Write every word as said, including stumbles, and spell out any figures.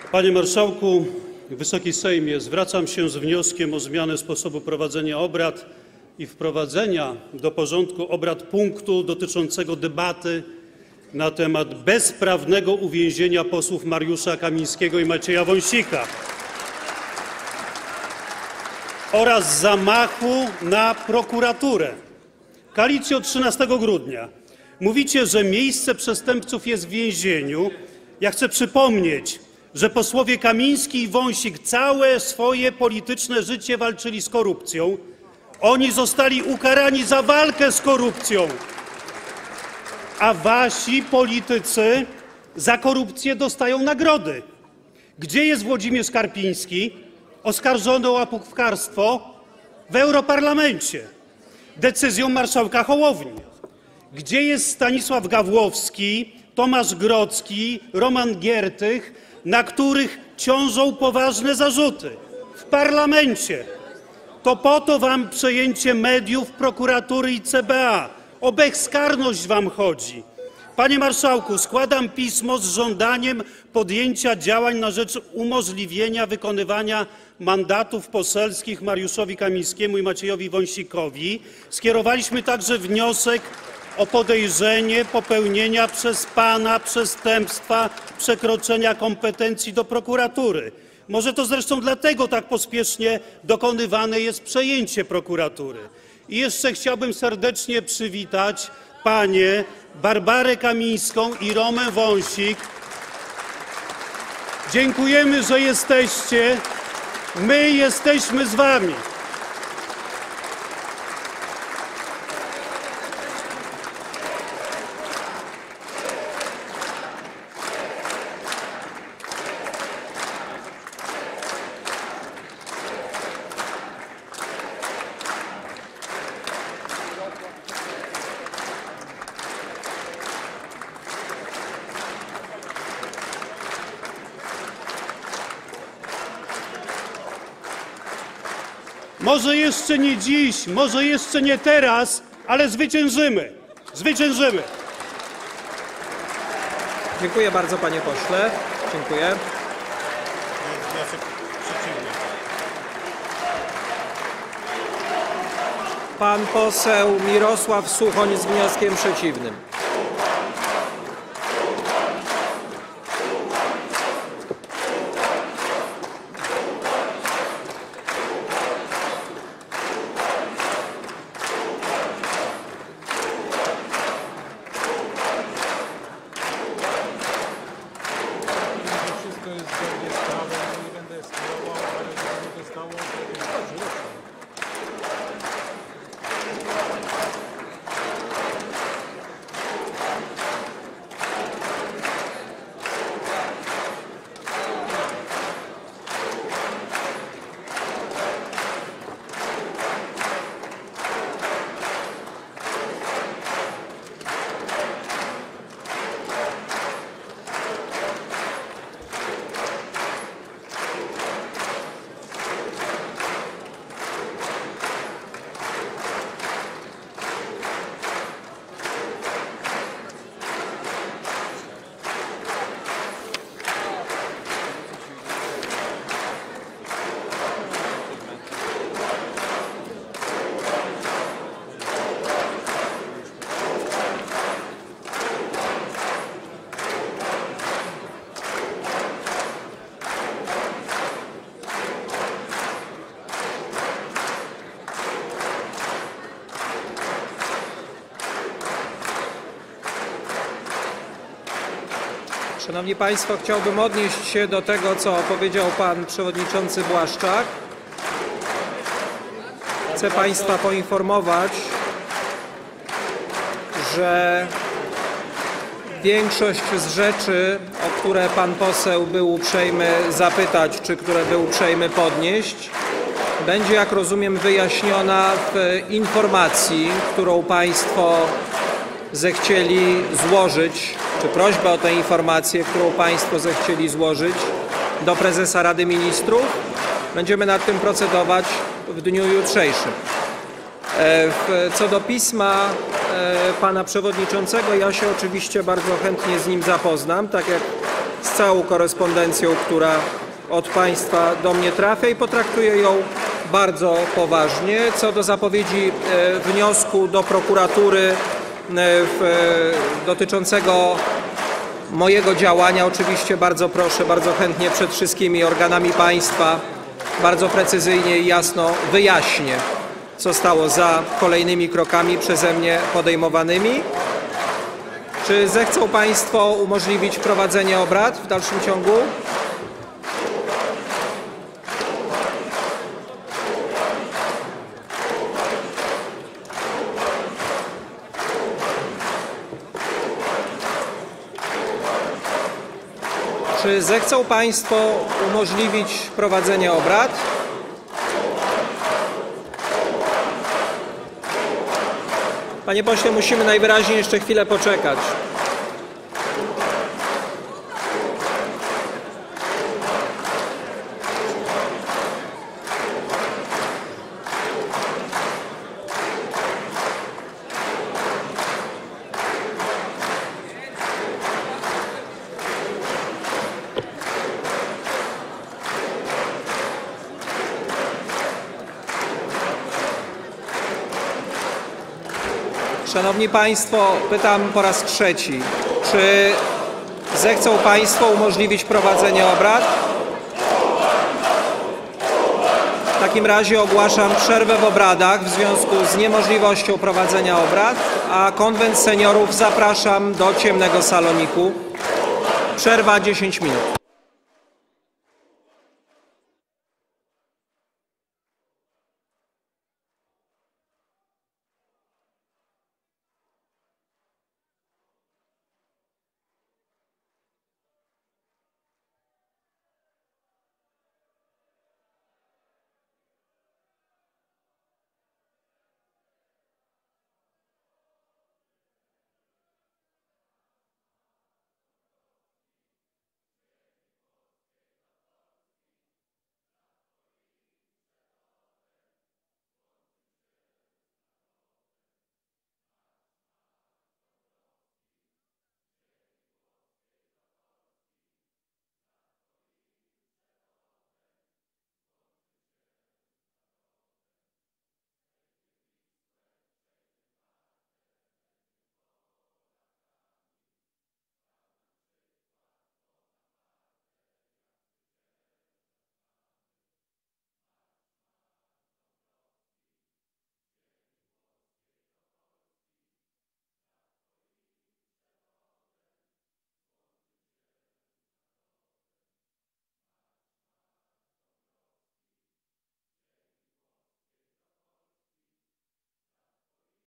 Panie Marszałku, Wysoki Sejmie, zwracam się z wnioskiem o zmianę sposobu prowadzenia obrad i wprowadzenia do porządku obrad punktu dotyczącego debaty na temat bezprawnego uwięzienia posłów Mariusza Kamińskiego i Macieja Wąsika oraz zamachu na prokuraturę. Koalicjo, trzynastego grudnia mówicie, że miejsce przestępców jest w więzieniu. Ja chcę przypomnieć, że posłowie Kamiński i Wąsik całe swoje polityczne życie walczyli z korupcją. Oni zostali ukarani za walkę z korupcją, a wasi politycy za korupcję dostają nagrody. Gdzie jest Włodzimierz Karpiński, oskarżony o łapówkarstwo w Europarlamencie decyzją marszałka Hołowni? Gdzie jest Stanisław Gawłowski, Tomasz Grodzki, Roman Giertych, na których ciążą poważne zarzuty? W parlamencie. To po to wam przejęcie mediów, prokuratury i C B A. O bezkarność wam chodzi. Panie marszałku, składam pismo z żądaniem podjęcia działań na rzecz umożliwienia wykonywania mandatów poselskich Mariuszowi Kamińskiemu i Maciejowi Wąsikowi. Skierowaliśmy także wniosek o podejrzenie popełnienia przez pana przestępstwa przekroczenia kompetencji do prokuratury. Może to zresztą dlatego tak pospiesznie dokonywane jest przejęcie prokuratury. I jeszcze chciałbym serdecznie przywitać panie Barbarę Kamińską i Romę Wąsik. Dziękujemy, że jesteście. My jesteśmy z wami. Może jeszcze nie dziś, może jeszcze nie teraz, ale zwyciężymy. Zwyciężymy. Dziękuję bardzo, panie pośle. Dziękuję. Pan poseł Mirosław Suchoń z wnioskiem przeciwnym. Szanowni Państwo, chciałbym odnieść się do tego, co powiedział pan przewodniczący Błaszczak. Chcę Państwa poinformować, że większość z rzeczy, o które pan poseł był uprzejmy zapytać, czy które był uprzejmy podnieść, będzie, jak rozumiem, wyjaśniona w informacji, którą Państwo zechcieli złożyć, czy prośbę o tę informację, którą Państwo zechcieli złożyć do prezesa Rady Ministrów. Będziemy nad tym procedować w dniu jutrzejszym. Co do pisma pana przewodniczącego, ja się oczywiście bardzo chętnie z nim zapoznam, tak jak z całą korespondencją, która od Państwa do mnie trafia i potraktuję ją bardzo poważnie. Co do zapowiedzi e, wniosku do prokuratury e, w, e, dotyczącego mojego działania, oczywiście bardzo proszę, bardzo chętnie przed wszystkimi organami państwa bardzo precyzyjnie i jasno wyjaśnię, co stało za kolejnymi krokami przeze mnie podejmowanymi. Czy zechcą Państwo umożliwić prowadzenie obrad w dalszym ciągu? Czy zechcą Państwo umożliwić prowadzenie obrad? Panie pośle, musimy najwyraźniej jeszcze chwilę poczekać. Szanowni Państwo, pytam po raz trzeci, czy zechcą Państwo umożliwić prowadzenie obrad? W takim razie ogłaszam przerwę w obradach w związku z niemożliwością prowadzenia obrad, a Konwent Seniorów zapraszam do ciemnego saloniku. Przerwa dziesięć minut.